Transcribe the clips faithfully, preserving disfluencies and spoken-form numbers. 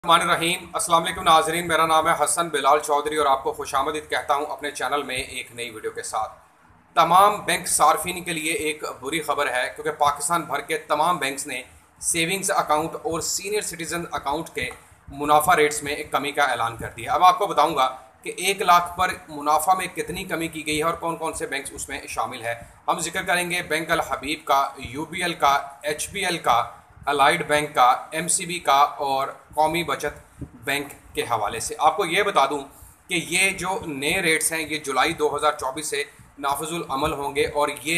रहीम अस्सलाम वालेकुम नाजरीन, मेरा नाम है हसन बिलाल चौधरी और आपको खुशामदीद कहता हूं अपने चैनल में एक नई वीडियो के साथ। तमाम बैंक सार्फिन के लिए एक बुरी खबर है क्योंकि पाकिस्तान भर के तमाम बैंक्स ने सेविंग्स अकाउंट और सीनियर सिटीजन अकाउंट के मुनाफा रेट्स में एक कमी का ऐलान कर दिया। अब आपको बताऊंगा कि एक लाख पर मुनाफा में कितनी कमी की गई है और कौन कौन से बैंक्स उसमें शामिल है। हम जिक्र करेंगे बैंक अल हबीब का, यू बी एल का, एच बी एल का, अलाइड बैंक का, एम सी बी का और कौमी बचत बैंक के हवाले से। आपको ये बता दूं कि ये जो नए रेट्स हैं ये जुलाई दो हज़ार चौबीस से नाफिजुल अमल होंगे और ये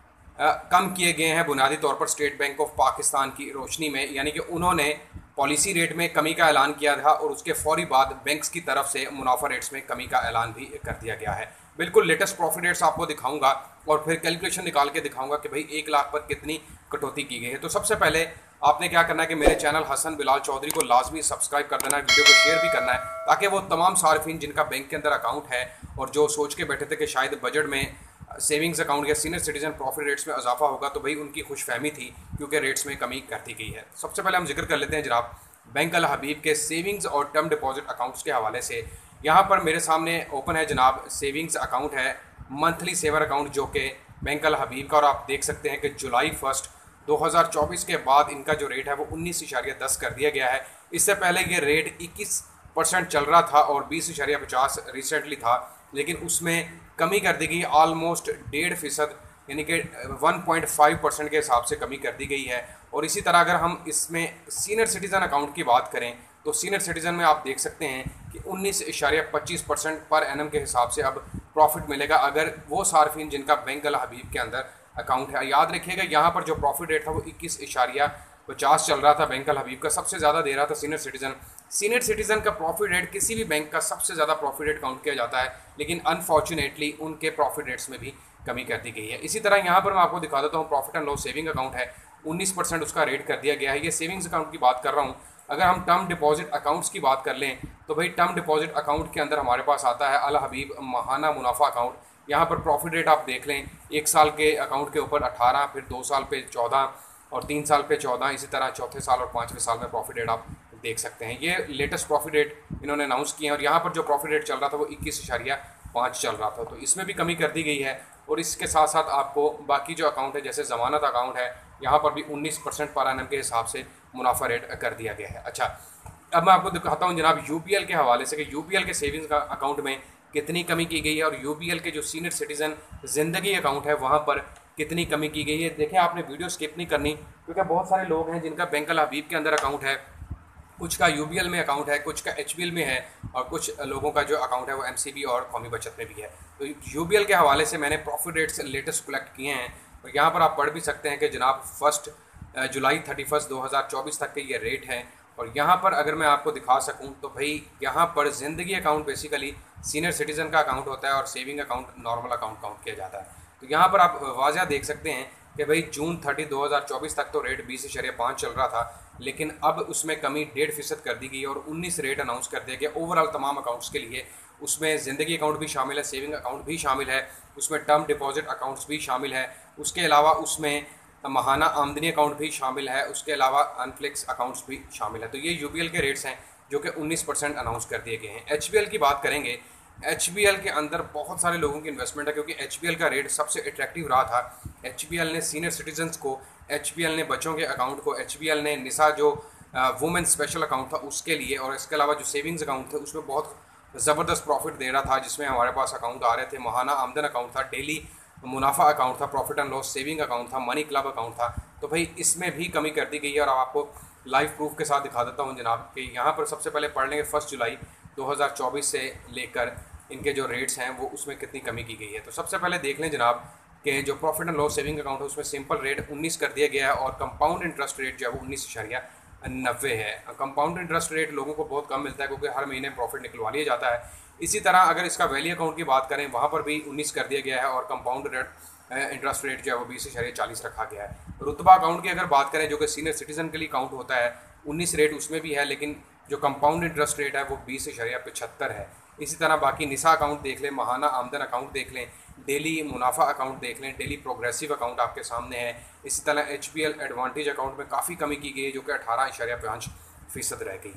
आ, कम किए गए हैं बुनियादी तौर पर स्टेट बैंक ऑफ पाकिस्तान की रोशनी में, यानी कि उन्होंने पॉलिसी रेट में कमी का ऐलान किया था और उसके फौरी बाद बैंक्स की तरफ से मुनाफा रेट्स में कमी का ऐलान भी कर दिया गया है। बिल्कुल लेटेस्ट प्रॉफिट रेट्स आपको दिखाऊंगा और फिर कैलकुलेशन निकाल के दिखाऊंगा कि भाई एक लाख पर कितनी कटौती की गई है। तो सबसे पहले आपने क्या करना है कि मेरे चैनल हसन बिलाल चौधरी को लाजमी सब्सक्राइब कर देना है, वीडियो को शेयर भी करना है ताकि वो तमाम सार्फिन जिनका बैंक के अंदर अकाउंट है और जो सोच के बैठे थे कि शायद बजट में सेविंग्स अकाउंट या सीनियर सिटीजन प्रॉफिट रेट्स में इजाफा होगा, तो भाई उनकी खुशफहमी थी क्योंकि रेट्स में कमी कर दी गई है। सबसे पहले हम जिक्र कर लेते हैं जनाब बैंक अल हबीब के सेविंग्स और टर्म डिपॉजिट अकाउंट्स के हवाले से। यहाँ पर मेरे सामने ओपन है जनाब सेविंग्स अकाउंट है, मंथली सेवर अकाउंट जो कि बैंक अल हबीब का, और आप देख सकते हैं कि जुलाई फर्स्ट दो हज़ार चौबीस के बाद इनका जो रेट है वो उन्नीस इशारिया दस कर दिया गया है। इससे पहले ये रेट इक्कीस परसेंट चल रहा था और बीस इशारिया पचास रिसेंटली था, लेकिन उसमें कमी कर दी गई ऑलमोस्ट डेढ़ फीसद यानी कि वन पॉइंट फाइव परसेंट के हिसाब से कमी कर दी गई है। और इसी तरह अगर हम इसमें सीनियर सिटीज़न अकाउंट की बात करें तो सीनियर सिटीज़न में आप देख सकते हैं कि उन्नीस इशारिया पच्चीस परसेंट पर एनम के हिसाब से अब प्रॉफिट मिलेगा अगर वो सार्फिन जिनका बैंक अल हबीब के अंदर अकाउंट है। याद रखिएगा यहाँ पर जो प्रॉफिट रेट था वो इक्कीस इशारिया पचास चल रहा था बैंक अल हबीब का, सबसे ज़्यादा दे रहा था सीनियर सिटीज़न। सीनियर सिटीज़न का प्रॉफिट रेट किसी भी बैंक का सबसे ज़्यादा प्रॉफिट रेट काउंट किया जाता है, लेकिन अनफॉर्चुनेटली उनके प्रॉफिट रेट्स में भी कमी कर दी गई है। इसी तरह यहाँ पर मैं आपको दिखा देता हूँ profit and loss saving account है, उन्नीस परसेंट उसका रेट कर दिया गया है। ये सेविंग्स अकाउंट की बात कर रहा हूँ। अगर हम टर्म डिपॉजिट अकाउंट्स की बात कर लें तो भाई टर्म डिपॉजिट अकाउंट के अंदर हमारे पास आता है अल हबीब माहाना मुनाफा अकाउंट। यहाँ पर प्रॉफिट रेट आप देख लें, एक साल के अकाउंट के ऊपर अठारह, फिर दो साल पे चौदह और तीन साल पे चौदह, इसी तरह चौथे साल और पाँचवें साल में प्रॉफिट रेट आप देख सकते हैं। ये लेटेस्ट प्रॉफिट रेट इन्होंने अनाउंस किए हैं और यहाँ पर जो प्रॉफिट रेट चल रहा था वो इक्कीस इशारिया पाँच चल रहा था, तो इसमें भी कमी कर दी गई है। और इसके साथ साथ आपको बाकी जो अकाउंट है जैसे ज़मानत अकाउंट है यहाँ पर भी उन्नीस परसेंट पर एनम के हिसाब से मुनाफा रेट कर दिया गया है। अच्छा, अब मैं आपको दिखाता हूँ जनाब यू पी एल के हवाले से कि यू पी एल के सेविंग्स का अकाउंट में कितनी कमी की गई है और यू पी एल के जो सीनियर सिटीज़न ज़िंदगी अकाउंट है वहाँ पर कितनी कमी की गई है। देखिए आपने वीडियो स्किप नहीं करनी क्योंकि बहुत सारे लोग हैं जिनका बैंक अल हबीब के अंदर अकाउंट है, कुछ का यू बी एल में अकाउंट है, कुछ का एच बी एल में है और कुछ लोगों का जो अकाउंट है वो एम सी बी और कौमी बचत में भी है। तो यू बी एल के हवाले से मैंने प्रॉफिट रेट्स लेटेस्ट कलेक्ट किए हैं और यहाँ पर आप पढ़ भी सकते हैं कि जनाब फर्स्ट जुलाई थर्टी फर्स्ट दो हज़ार चौबीस तक के ये रेट हैं। और यहाँ पर अगर मैं आपको दिखा सकूँ तो भाई यहाँ पर ज़िंदगी अकाउंट बेसिकली सीनियर सिटीज़न का अकाउंट होता है और saving account normal account count किया जाता है। तो यहाँ पर आप वाज़ह देख सकते हैं कि भाई जून थर्टी दो हज़ार चौबीस तक तो रेट बीस इशारिया पाँच चल रहा था, लेकिन अब उसमें कमी डेढ़ फीसद कर दी गई और उन्नीस रेट अनाउंस कर दिया गया ओवरऑल तमाम अकाउंट्स के लिए। उसमें ज़िंदगी अकाउंट भी शामिल है, सेविंग अकाउंट भी शामिल है, उसमें टर्म डिपॉजिट अकाउंट्स भी शामिल है, उसके अलावा उसमें माहाना आमदनी अकाउंट भी शामिल है, उसके अलावा अनफ्लेक्स अकाउंट्स भी शामिल है। तो ये यू पी एल के रेट्स हैं जो कि उन्नीस परसेंट अनाउंस कर दिए गए हैं। एच बी एल की बात करेंगे, एच बी एल के अंदर बहुत सारे लोगों की इन्वेस्टमेंट है क्योंकि एच बी एल का रेट सबसे अट्रैक्टिव रहा था। एच बी एल ने सीनियर सिटीजन्स को, एच बी एल ने बच्चों के अकाउंट को, एच बी एल ने निसा जो वुमेन स्पेशल अकाउंट था उसके लिए, और इसके अलावा जो सेविंग्स अकाउंट थे उसमें बहुत ज़बरदस्त प्रॉफिट दे रहा था जिसमें हमारे पास अकाउंट आ रहे थे। महाना आमदन अकाउंट था, डेली मुनाफा अकाउंट था, profit and loss saving account था, मनी क्लब अकाउंट था। तो भाई इसमें भी कमी कर दी गई है और आपको लाइव प्रूफ के साथ दिखा देता हूँ जनाब कि यहाँ पर सबसे पहले पढ़ लेंगे फर्स्ट जुलाई दो हज़ार चौबीस से लेकर इनके जो रेट्स हैं वो उसमें कितनी कमी की गई है। तो सबसे पहले देख लें जनाब कि जो profit and loss saving account है उसमें सिंपल रेट उन्नीस कर दिया गया है और कंपाउंड इंटरेस्ट रेट जो है वो उन्नीस इशारिया नब्बे है। कंपाउंड इंटरेस्ट रेट लोगों को बहुत कम मिलता है क्योंकि हर महीने प्रॉफिट निकलवा लिया जाता है। इसी तरह अगर इसका वैली अकाउंट की बात करें वहाँ पर भी उन्नीस कर दिया गया है और कंपाउंड रेट इंटरेस्ट रेट जो है वो बीस इशारिया चालीस रखा गया है। रुतबा अकाउंट की अगर बात करें जो कि सीनियर सिटीज़न के लिए काउंट होता है, उन्नीस रेट उसमें भी है, लेकिन जो कंपाउंड इंटरेस्ट रेट है वो बीस इशारिया पचहत्तर है। इसी तरह बाकी निसा अकाउंट देख लें, महाना आमदन अकाउंट देख लें, डेली मुनाफा अकाउंट देख लें, डेली प्रोग्रेसिव अकाउंट आपके सामने है। इसी तरह H B L advantage account में काफ़ी कमी की गई है जो कि अठारह इशारिया पाँच फीसद रह गई है।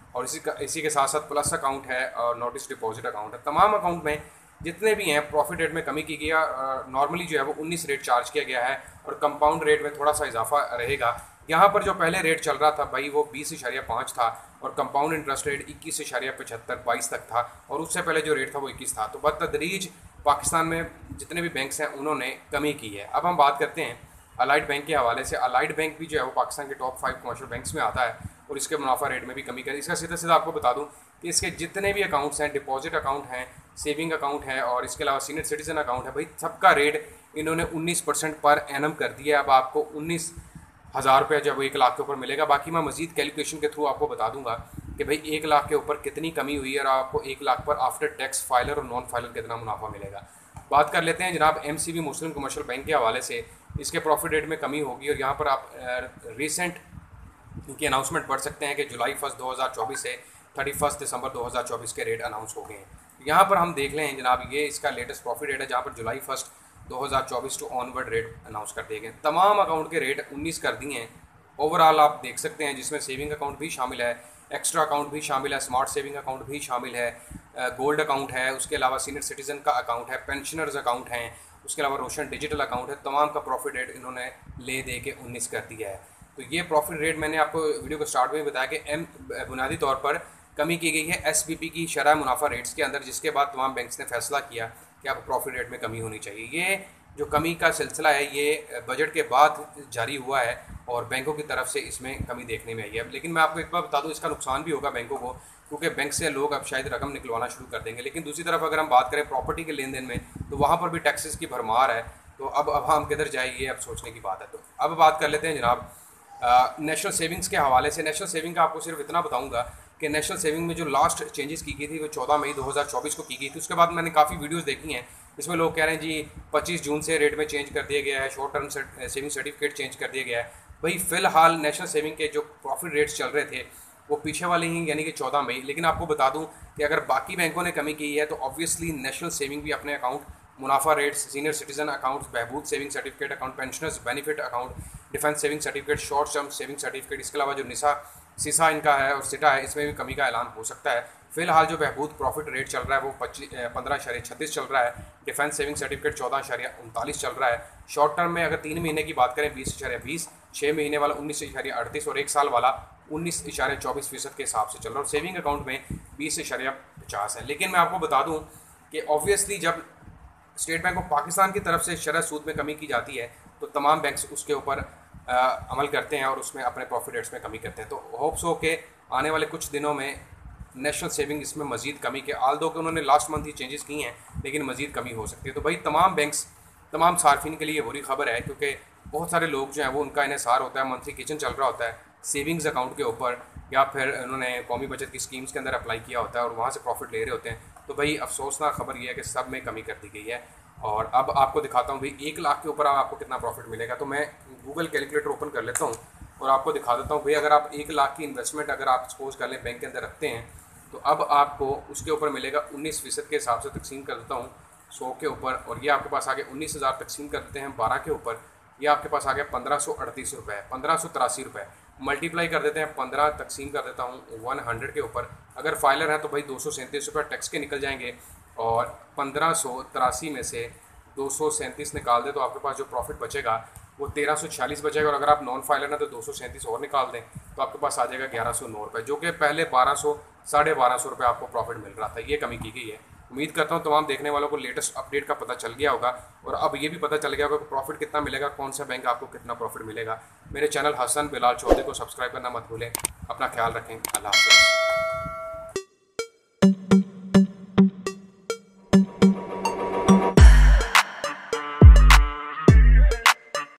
और इसी का इसी के साथ साथ प्लस अकाउंट है और नोटिस डिपॉजिट अकाउंट है। तमाम अकाउंट में जितने भी हैं प्रॉफिट रेट में कमी की गई है। नॉर्मली जो है वो उन्नीस रेट चार्ज किया गया है और कंपाउंड रेट में थोड़ा सा इजाफा रहेगा। यहाँ पर जो पहले रेट चल रहा था भाई वो बीस इशारिया पाँच था और कंपाउंड इंटरेस्ट रेट इक्कीस इशारिया पचहत्तर बाईस तक था और उससे पहले जो रेट था वो इक्कीस था। तो बतदरीज पाकिस्तान में जितने भी बैंक्स हैं उन्होंने कमी की है। अब हम बात करते हैं अलाइड बैंक के हवाले से। अलाइड बैंक भी जो है वो पाकिस्तान के टॉप फाइव कमर्शियल बैंक्स में आता है और इसके मुनाफा रेट में भी कमी करी। इसका सीधा सीधा आपको बता दूं कि इसके जितने भी अकाउंट्स हैं, डिपॉजिट अकाउंट हैं, सेविंग अकाउंट है और इसके अलावा सीनियर सिटीजन अकाउंट है, भाई सबका रेट इन्होंने उन्नीस परसेंट पर एनम कर दिया है। अब आपको उन्नीस हज़ार रुपया जब एक लाख के ऊपर मिलेगा। बाकी मैं मजीद कैलकुलेशन के थ्रू आपको बता दूंगा कि भाई एक लाख के ऊपर कितनी कमी हुई है और आपको एक लाख पर आफ्टर टैक्स फाइलर और नॉन फाइलर कितना मुनाफा मिलेगा। बात कर लेते हैं जनाब M C B Muslim Commercial Bank के हवाले से। इसके प्रॉफिट रेट में कमी होगी और यहाँ पर आप रिसेंट इनकी अनाउंसमेंट पढ़ सकते हैं कि जुलाई फर्स्ट दो हज़ार चौबीस से थर्टी फर्स्ट दिसंबर दो हज़ार चौबीस के रेट अनाउंस हो गए हैं। यहाँ पर हम देख लें जनाब, ये इसका लेटेस्ट प्रॉफिट रेट है जहाँ पर जुलाई फर्स्ट दो हज़ार चौबीस टू ऑनवर्ड रेट अनाउंस कर दिए गए। तमाम अकाउंट के रेट उन्नीस कर दिए हैं ओवरऑल आप देख सकते हैं, जिसमें सेविंग अकाउंट भी शामिल है, एक्स्ट्रा अकाउंट भी शामिल है, स्मार्ट सेविंग अकाउंट भी शामिल है, गोल्ड अकाउंट है, उसके अलावा सीनियर सिटीजन का अकाउंट है, पेंशनर्स अकाउंट हैं, उसके अलावा रोशन डिजिटल अकाउंट है। तमाम का प्रॉफिट रेट इन्होंने ले दे के उन्नीस कर दिया है। तो ये प्रॉफिट रेट मैंने आपको वीडियो को स्टार्ट में बताया कि एम बुनियादी तौर पर कमी की गई है एस बी पी की शरह मुनाफा रेट्स के अंदर, जिसके बाद तमाम बैंक्स ने फैसला किया कि अब प्रॉफिट रेट में कमी होनी चाहिए। ये जो कमी का सिलसिला है ये बजट के बाद जारी हुआ है और बैंकों की तरफ से इसमें कमी देखने में आई है। लेकिन मैं आपको एक बार बता दूं, इसका नुकसान भी होगा बैंकों को, क्योंकि बैंक से लोग अब शायद रकम निकलवाना शुरू कर देंगे। लेकिन दूसरी तरफ अगर हम बात करें प्रॉपर्टी के लेन देन में तो वहाँ पर भी टैक्सेस की भरमार है। तो अब अब हम किधर जाए ये अब सोचने की बात है। तो अब बात कर लेते हैं जनाब नेशनल सेविंग्स के हवाले से। नेशनल सेविंग का आपको सिर्फ इतना बताऊँगा कि नेशनल सेविंग में जो लास्ट चेंजेस की गई थी वो चौदह मई दो हज़ार चौबीस को की गई थी। उसके बाद मैंने काफ़ी वीडियोस देखी हैं, इसमें लोग कह रहे हैं जी पच्चीस जून से रेट में चेंज कर दिया गया है, short term saving certificate change कर दिया गया है। भाई फ़िलहाल नेशनल सेविंग के जो प्रॉफिट रेट्स चल रहे थे वो पीछे वाले ही यानी कि चौदह मई। लेकिन आपको बता दूं कि अगर बाकी बैंकों ने कमी की है तो ऑब्वियसली नेशनल सेविंग भी अपने अकाउंट, मुनाफा रेट्स, सीनियर सिटीजन अकाउंट, बहबूद saving certificate account, pensioners benefit account, defence saving certificate, short term saving certificate, इसके अलावा जो निसा सीसा इनका है और सिटा है, इसमें भी कमी का ऐलान हो सकता है। फिलहाल जो बहबूद प्रॉफिट रेट चल रहा है वो पच्चीस पंद्रह इशारे छत्तीस चल रहा है। डिफेंस सेविंग सर्टिफिकेट चौदह इशारे उनतालीस चल रहा है। शॉर्ट टर्म में अगर तीन महीने की बात करें बीस इशारे बीस, छः महीने वाला उन्नीस इशारे अड़तीस और एक साल वाला उन्नीस इशारे चौबीस फीसद के हिसाब से चल रहा है। और सेविंग अकाउंट में बीस इशारे पचास है। लेकिन मैं आपको बता दूँ कि ऑब्वियसली जब स्टेट बैंक ऑफ पाकिस्तान की तरफ से शरह सूद में कमी की जाती है तो तमाम बैंक्स उसके ऊपर अमल करते हैं और उसमें अपने प्रॉफिट रेट्स में कमी करते हैं। तो होप्स हो के आने वाले कुछ दिनों में नेशनल सेविंग इसमें मजीद कमी के, आल दो कि उन्होंने लास्ट मंथ ही चेंजेस की हैं लेकिन मजीद कमी हो सकती है। तो भाई तमाम बैंक्स, तमाम सार्फिन के लिए ये बुरी खबर है, क्योंकि बहुत सारे लोग जो हैं वो उनका इन्हिसार होता है, मंथली किचन चल रहा होता है सेविंग्स अकाउंट के ऊपर या फिर उन्होंने कौमी बचत की स्कीम्स के अंदर अप्लाई किया होता है और वहाँ से प्रॉफिट ले रहे होते हैं। तो भाई अफसोसनाक खबर यह है कि सब में कमी कर दी गई है। और अब आपको दिखाता हूँ भाई एक लाख के ऊपर आपको कितना प्रॉफिट मिलेगा। तो मैं गूगल कैलकुलेटर ओपन कर लेता हूँ और आपको दिखा देता हूँ भाई अगर आप एक लाख की इन्वेस्टमेंट अगर आप सपोज कर लें बैंक के अंदर रखते हैं तो अब आपको उसके ऊपर मिलेगा उन्नीस फीसद के हिसाब से तकसीम कर देता हूँ सौ के ऊपर, और ये आपके पास आ गया उन्नीस हज़ार तकसीम कर देते हैं बारह के ऊपर, ये आपके पास आ गया पंद्रह सौ अड़तीस रुपये, पंद्रह सौ तिरासी रुपये। मल्टीप्लाई कर देते हैं पंद्रह तकसीम कर देता हूँ वन हंड्रेड के ऊपर, अगर फाइलर है तो भाई दो सौ सैंतीस रुपये टैक्स के निकल जाएंगे और पंद्रह सौ तिरासी में से दो सौ सैंतीस निकाल दें तो आपके पास जो प्रॉफिट बचेगा वो तेरह सौ छियालीस बचेगा। और अगर आप नॉन फाइलर हैं तो दो सौ सैंतीस और निकाल दें तो आपके पास आ जाएगा ग्यारह सौ नौ रुपये, जो कि पहले बारह सौ साढ़े बारह सौ रुपये आपको प्रॉफिट मिल रहा था। ये कमी की गई है। उम्मीद करता हूँ तमाम देखने वालों को लेटेस्ट अपडेट का पता चल गया होगा और अब ये भी पता चल गया होगा कि प्रॉफिट कितना मिलेगा, कौन सा बैंक आपको कितना प्रॉफिट मिलेगा। मेरे चैनल हसन बिलाल चौधरी को सब्सक्राइब करना मत भूलें। अपना ख्याल रखें। अल्लाह हाफ़िज़।